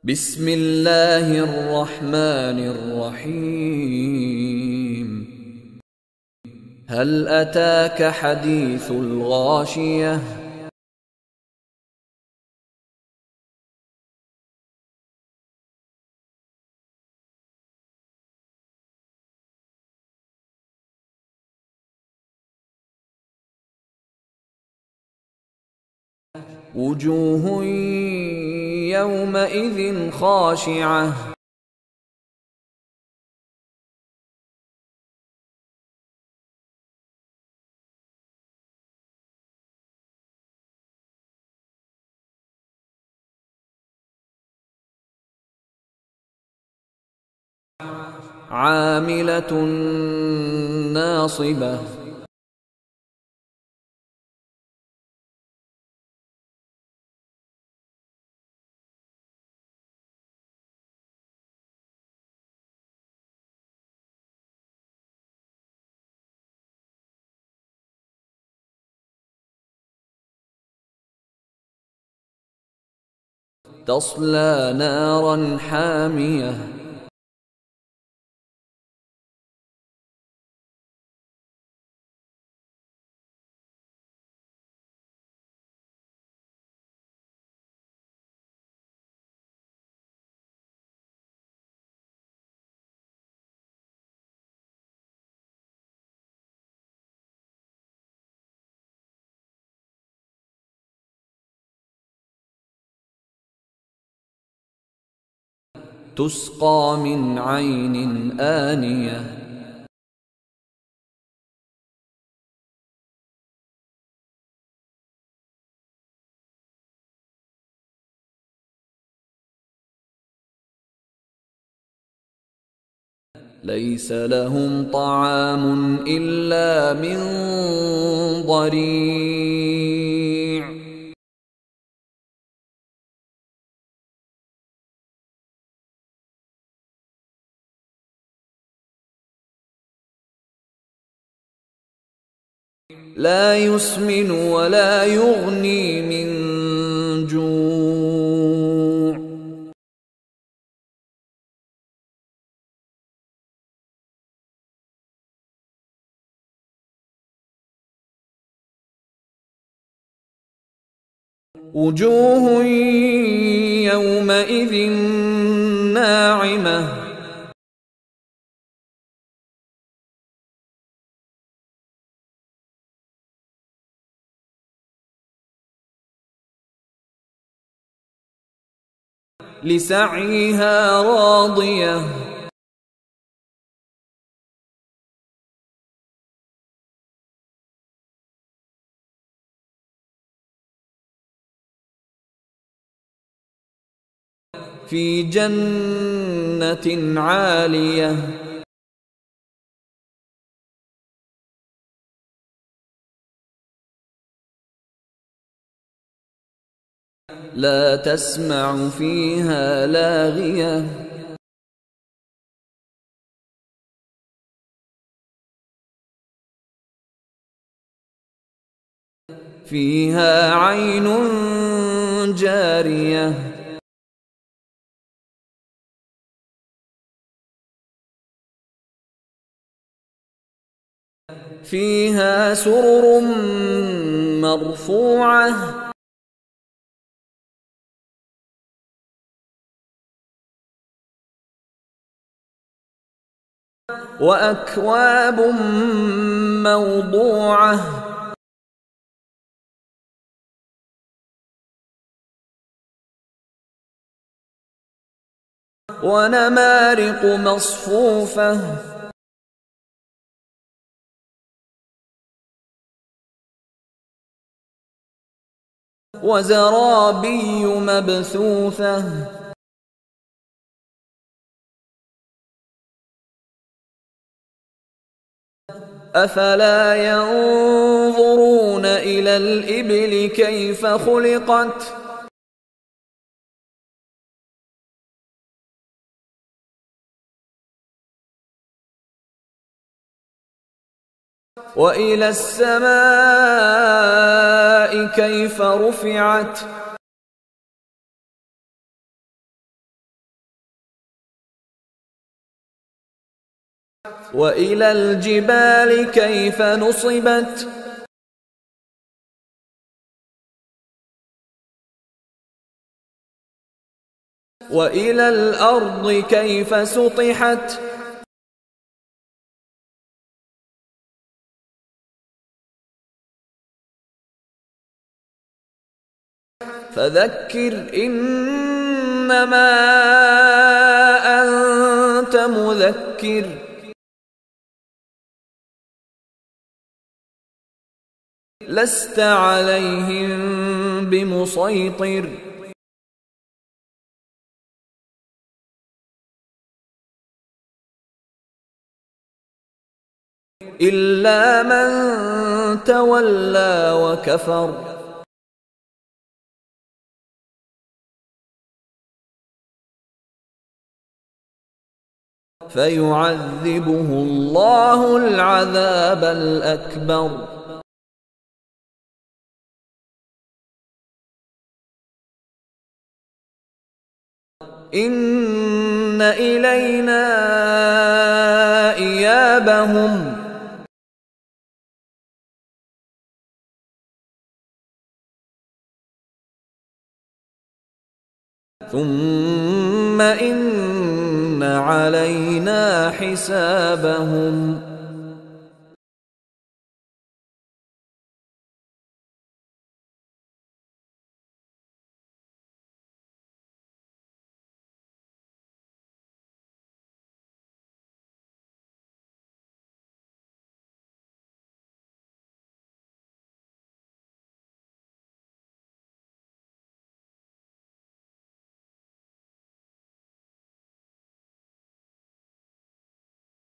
بسم الله الرحمن الرحيم. هل أتاك حديث الغاشية؟ وجوه يومئذ خاشعة عاملة ناصبة تصلى نارا حامية تسقى من عين آنية ليس لهم طعام إلا من ضريع لا يسمن ولا يغني من جوع وجوه يومئذ ناعمة لسعيها راضية في جنة عالية لا تسمع فيها لاغية فيها عين جارية فيها سرر مرفوعة وأكواب موضوعة ونمارق مصفوفة وزرابي مبثوثة أفلا ينظرون إلى الإبل كيف خلقت وإلى السماء كيف رفعت وإلى الجبال كيف نصبت وإلى الأرض كيف سطحت فذكر إنما أنت مذكر لست عليهم بمسيطر إلا من تولى وكفر فيعذبه الله العذاب الأكبر إن إلينا إيابهم ثم إن علينا حسابهم